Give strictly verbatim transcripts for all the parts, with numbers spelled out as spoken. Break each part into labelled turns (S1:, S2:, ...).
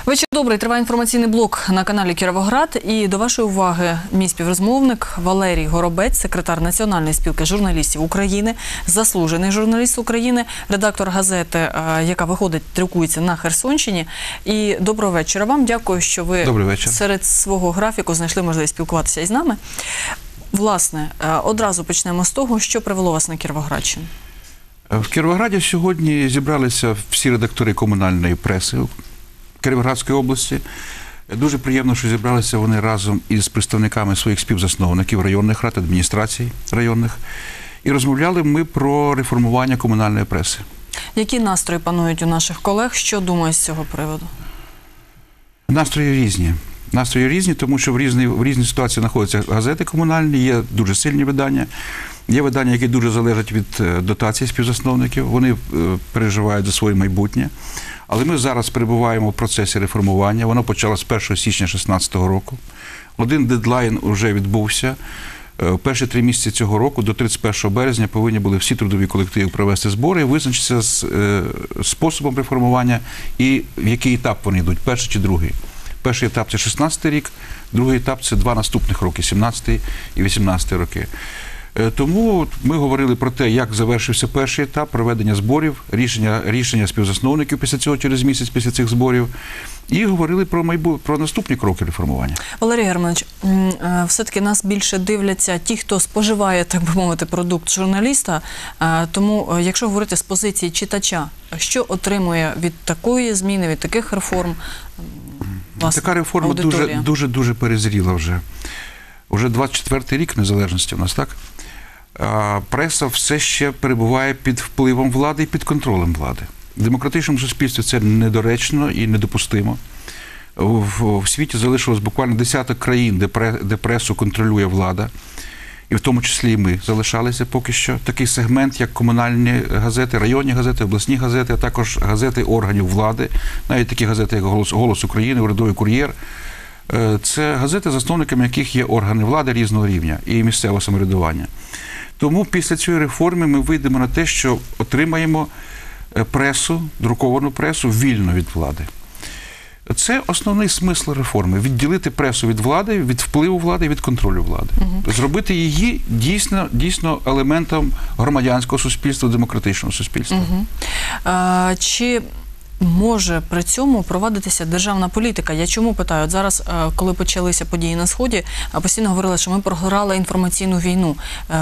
S1: Вечір добрий. Триває інформаційний блок на каналі Кіровоград. І до вашої уваги мій співрозмовник Валерій Горобець, секретар Національної спілки журналістів України, заслужений журналіст України, редактор газети, яка виходить, друкується на Херсонщині. І доброго вечора вам. Дякую, що ви серед свого графіку знайшли можливість спілкуватися із нами. Власне, одразу почнемо з того, що привело вас на Кіровоградщину.
S2: В Кіровограді сьогодні зібралися всі редактори комунальної преси Кіровоградської області. Дуже приємно, що зібралися вони разом із представниками своїх співзасновників районних рад, адміністрацій районних. І розмовляли ми про реформування комунальної преси.
S1: Які настрої панують у наших колег? Що думають з цього приводу?
S2: Настрої різні. Настрої різні, тому що в різні, в різні ситуації знаходяться газети комунальні, є дуже сильні видання. Є видання, які дуже залежать від дотацій співзасновників, вони переживають за своє майбутнє. Але ми зараз перебуваємо в процесі реформування, воно почалося з першого січня дві тисячі шістнадцятого року. Один дедлайн вже відбувся. В перші три місяці цього року, до тридцять першого березня, повинні були всі трудові колективи провести збори і визначитися з способом реформування і в який етап вони йдуть, перший чи другий. Перший етап – це шістнадцятий рік, другий етап – це два наступних роки, сімнадцятий і вісімнадцятий роки. Тому ми говорили про те, як завершився перший етап проведення зборів, рішення, рішення співзасновників після цього, через місяць після цих зборів, і говорили про майбут... про наступні кроки реформування.
S1: Валерій Германович, все-таки нас більше дивляться ті, хто споживає, так би мовити, продукт журналіста. Тому, якщо говорити з позиції читача, що отримує від такої зміни, від таких реформ власне,
S2: така реформа дуже-дуже перезріла вже. Уже двадцять четвертий рік незалежності у нас, так? А преса все ще перебуває під впливом влади і під контролем влади. В демократичному суспільстві це недоречно і недопустимо. В, в світі залишилось буквально десяток країн, де, пре, де пресу контролює влада. І в тому числі і ми залишалися поки що. Такий сегмент, як комунальні газети, районні газети, обласні газети, а також газети органів влади, навіть такі газети, як «Голос, Голос України», «Урядовий кур'єр». Це газети, засновниками яких є органи влади різного рівня і місцевого самоврядування. Тому після цієї реформи ми вийдемо на те, що отримаємо пресу, друковану пресу, вільну від влади. Це основний смисл реформи – відділити пресу від влади, від впливу влади і від контролю влади. Угу. Зробити її дійсно, дійсно елементом громадянського суспільства, демократичного суспільства.
S1: Угу. А, чи може при цьому провадитися державна політика? Я чому питаю? От зараз, коли почалися події на Сході, постійно говорили, що ми програли інформаційну війну.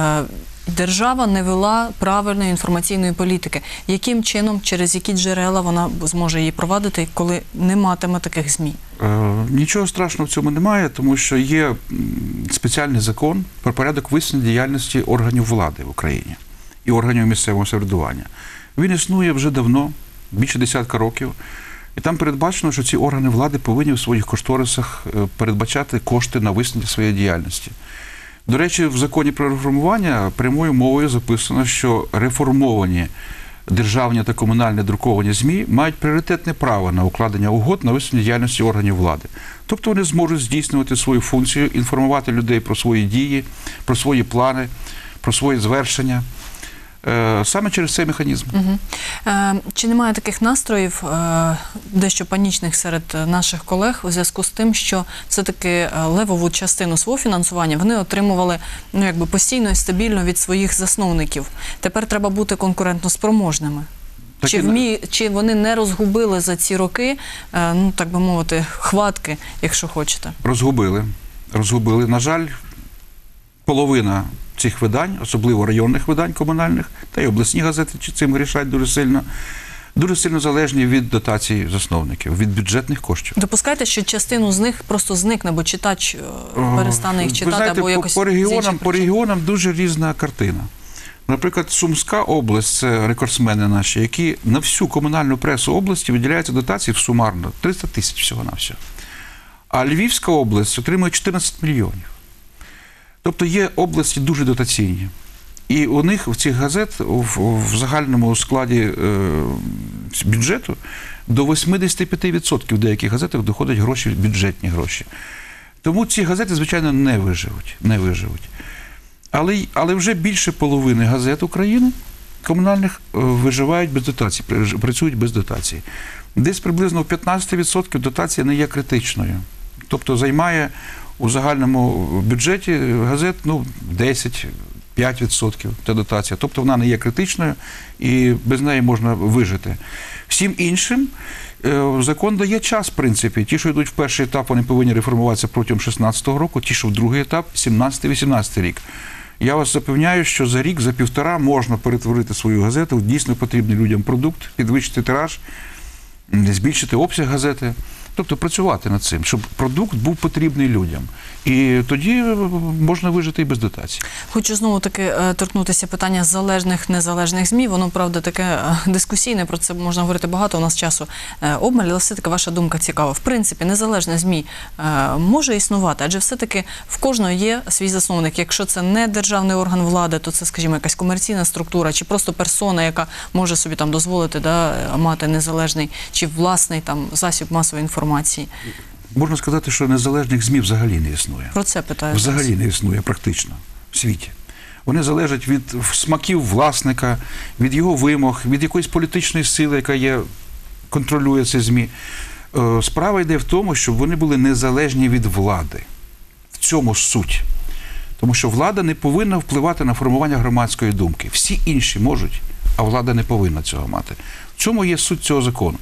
S1: Держава не вела правильної інформаційної політики. Яким чином, через які джерела вона зможе її провадити, коли не матиме таких ЗМІ?
S2: Нічого страшного в цьому немає, тому що є спеціальний закон про порядок висвітлення діяльності органів влади в Україні і органів місцевого самоврядування. Він існує вже давно, більше десятка років, і там передбачено, що ці органи влади повинні в своїх кошторисах передбачати кошти на висвітлення своєї діяльності. До речі, в законі про реформування прямою мовою записано, що реформовані державні та комунальні друковані ЗМІ мають пріоритетне право на укладення угод на висвітлення діяльності органів влади. Тобто вони зможуть здійснювати свою функцію, інформувати людей про свої дії, про свої плани, про свої звершення. Саме через цей механізм.
S1: Угу. Е, чи немає таких настроїв, е, дещо панічних серед наших колег, у зв'язку з тим, що все-таки левову частину свого фінансування вони отримували ну, якби постійно і стабільно від своїх засновників. Тепер треба бути конкурентно спроможними. Чи, вмі... чи вони не розгубили за ці роки, е, ну так би мовити, хватки, якщо хочете?
S2: Розгубили. Розгубили. На жаль, половина цих видань, особливо районних видань комунальних, та й обласні газети цим рішають дуже сильно, дуже сильно залежні від дотацій засновників, від бюджетних коштів.
S1: Допускаєте, що частину з них просто зникне, бо читач перестане їх читати,
S2: Ви знаєте,
S1: або якось
S2: по регіонам, по регіонам дуже різна картина. Наприклад, Сумська область – це рекордсмени наші, які на всю комунальну пресу області виділяються дотації сумарно триста тисяч всього-навсього. А Львівська область отримує чотирнадцять мільйонів. Тобто є області дуже дотаційні. І у них, в цих газет, в, в загальному складі е, бюджету до вісімдесят п'ять відсотків в деяких газетах доходять гроші, бюджетні гроші. Тому ці газети, звичайно, не виживуть. Не виживуть. Але, але вже більше половини газет України комунальних виживають без дотацій, працюють без дотацій. Десь приблизно в п'ятнадцять відсотків дотація не є критичною. Тобто займає у загальному бюджеті газет ну, десять-п'ять відсотків ця дотація. Тобто вона не є критичною і без неї можна вижити. Всім іншим е, закон дає час, в принципі. Ті, що йдуть в перший етап, вони повинні реформуватися протягом шістнадцятого року, ті, що в другий етап – сімнадцятий-вісімнадцятий рік. Я вас запевняю, що за рік, за півтора можна перетворити свою газету в дійсно потрібний людям продукт, підвищити тираж, збільшити обсяг газети. Тобто працювати над цим, щоб продукт був потрібний людям. І тоді можна вижити і без дотацій.
S1: Хочу знову-таки торкнутися питання залежних, незалежних ЗМІ. Воно, правда, таке дискусійне, про це можна говорити багато, у нас часу обмаль, але все-таки ваша думка цікава. В принципі, незалежне ЗМІ може існувати, адже все-таки в кожного є свій засновник. Якщо це не державний орган влади, то це, скажімо, якась комерційна структура, чи просто персона, яка може собі там дозволити да, мати незалежний, чи власний там засіб масової інформації.
S2: Можна сказати, що незалежних ЗМІ взагалі не існує.
S1: Про це питаю.
S2: Взагалі не існує практично в світі. Вони залежать від смаків власника, від його вимог, від якоїсь політичної сили, яка є, контролює ці ЗМІ. Справа йде в тому, щоб вони були незалежні від влади. В цьому суть. Тому що влада не повинна впливати на формування громадської думки. Всі інші можуть, а влада не повинна цього мати. В цьому є суть цього закону.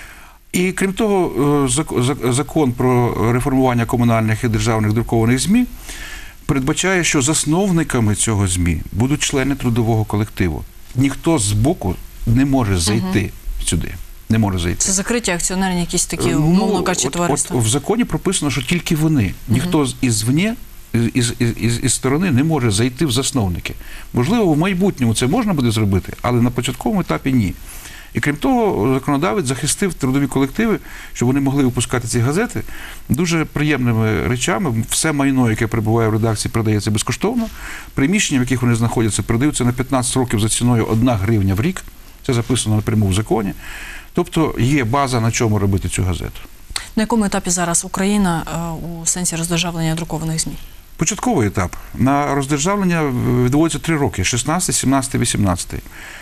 S2: І крім того, закон про реформування комунальних і державних друкованих ЗМІ передбачає, що засновниками цього ЗМІ будуть члени трудового колективу. Ніхто з боку не може зайти угу. сюди. Не може зайти.
S1: Це закриті акціонерні якісь такі, умовно
S2: ну,
S1: кажучи,
S2: от,
S1: товариства?
S2: От в законі прописано, що тільки вони. Ніхто угу. ізвні, із, із, із, із сторони не може зайти в засновники. Можливо, в майбутньому це можна буде зробити, але на початковому етапі ні. І крім того, законодавець захистив трудові колективи, щоб вони могли випускати ці газети дуже приємними речами. Все майно, яке перебуває в редакції, продається безкоштовно. Приміщення, в яких вони знаходяться, продаються на п'ятнадцять років за ціною одна гривня в рік. Це записано напряму в законі. Тобто є база, на чому робити цю газету.
S1: На якому етапі зараз Україна у сенсі роздержавлення друкованих ЗМІ?
S2: Початковий етап. На роздержавлення відводиться три роки – шістнадцятий, сімнадцятий, вісімнадцятий.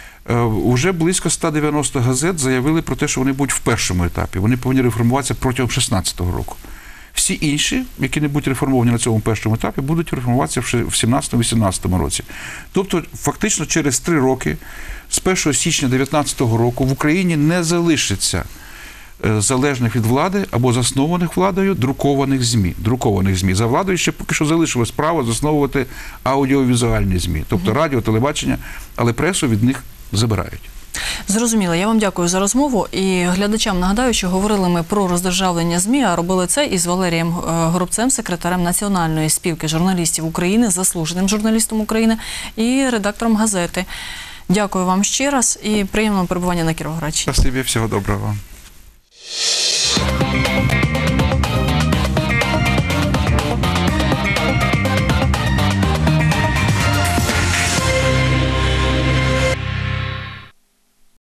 S2: Уже близько ста дев'яноста газет заявили про те, що вони будуть в першому етапі. Вони повинні реформуватися протягом шістнадцятого року. Всі інші, які не будуть реформовані на цьому першому етапі, будуть реформуватися в сімнадцятому-вісімнадцятому році. Тобто, фактично, через три роки, з першого січня дев'ятнадцятого року, в Україні не залишиться залежних від влади або заснованих владою друкованих ЗМІ. Друкованих ЗМІ. За владою ще поки що залишилось право засновувати аудіовізуальні ЗМІ. Тобто радіо, телебачення, але пресу від них забирають.
S1: Зрозуміло. Я вам дякую за розмову. І глядачам нагадаю, що говорили ми про роздержавлення ЗМІ, а робили це із Валерієм Горобцем, секретарем Національної спілки журналістів України, заслуженим журналістом України і редактором газети. Дякую вам ще раз і приємного перебування на Кіровоградщині.
S2: Спасибі, всього доброго вам.